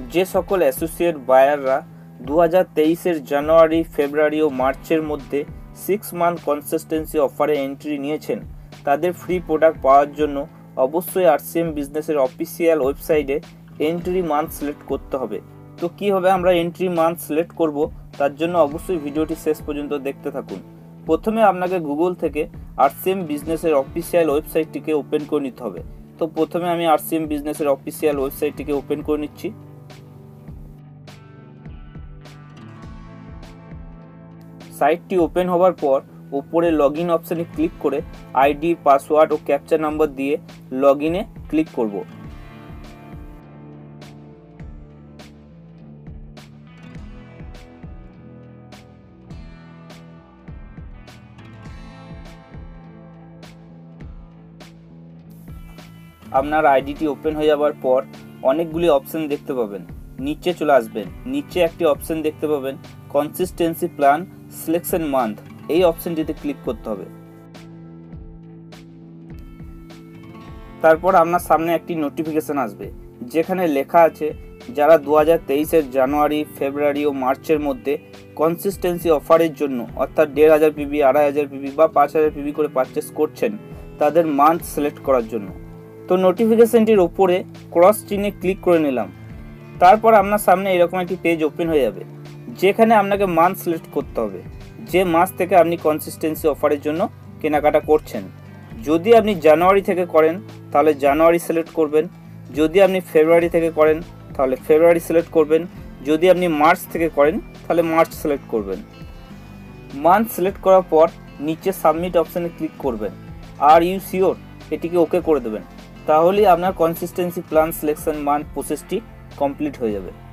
যে সকল অ্যাসোসিয়েট বায়াররা 2023-এর জানুয়ারি, ফেব্রুয়ারি ও মার্চের মধ্যে 6 মান্থ কনসিস্টেন্সি অফারে এন্ট্রি নিয়েছেন তাদের ফ্রি প্রোডাক্ট পাওয়ার জন্য অবশ্যই আরসিএম বিজনেসের অফিসিয়াল ওয়েবসাইটে এন্ট্রি মান্থ সিলেক্ট করতে হবে। তো কীভাবে আমরা এন্ট্রি মান্থ সিলেক্ট করব তার জন্য অবশ্যই ভিডিওটি শেষ পর্যন্ত দেখতে থাকুন। প্রথমে আপনাকে গুগল থেকে আরসিএম বিজনেসের অফিসিয়াল ওয়েবসাইটটিকে ওপেন করে নিতে হবে। তো প্রথমে আমি আরসিএম বিজনেসের অফিসিয়াল ওয়েবসাইটটিকে ওপেন করে নিচ্ছি। সাইটটি ওপেন হওয়ার পর উপরে লগইন অপশানে ক্লিক করে আইডি, পাসওয়ার্ড ও ক্যাপচা নাম্বার দিয়ে লগইনে ক্লিক করব। আপনার আইডিটি ওপেন হয়ে যাওয়ার পর অনেকগুলি অপশন দেখতে পাবেন। নিচে চলে আসবেন, নিচে একটি অপশন দেখতে পাবেন কনসিস্টেন্সি প্ল্যান সিলেকশন মান্থ, এই অপশনটিতে ক্লিক করতে হবে। তারপর আপনার সামনে একটি নোটিফিকেশন আসবে যেখানে লেখা আছে যারা 2023-এর জানুয়ারি, ফেব্রুয়ারি ও মার্চের মধ্যে কনসিস্টেন্সি অফারের জন্য অর্থাৎ 1500 পিবি, 2500 পিবি বা 5000 পিবি করে পারচেস করছেন তাদের মান্থ সিলেক্ট করার জন্য। তো নোটিফিকেশনটির ওপরে ক্রস চিহ্নে ক্লিক করে নিলাম। তারপর আপনার সামনে এরকম একটি পেজ ওপেন হয়ে যাবে যেখানে আপনাকে মান্থ সিলেক্ট করতে হবে, যে মাস থেকে আপনি কনসিস্টেন্সি অফারের জন্য কেনাকাটা করছেন। যদি আপনি জানুয়ারি থেকে করেন তাহলে জানুয়ারি সিলেক্ট করবেন, যদি আপনি ফেব্রুয়ারি থেকে করেন তাহলে ফেব্রুয়ারি সিলেক্ট করবেন, যদি আপনি মার্চ থেকে করেন তাহলে মার্চ সিলেক্ট করবেন। মান্থ সিলেক্ট করার পর নিচে সাবমিট অপশানে ক্লিক করবেন। আর ইউ শিওর এটিকে ওকে করে দেবেন, তাহলেই আপনার কনসিস্টেন্সি প্ল্যান সিলেকশন মান্থ প্রসেসটি কমপ্লিট হয়ে যাবে।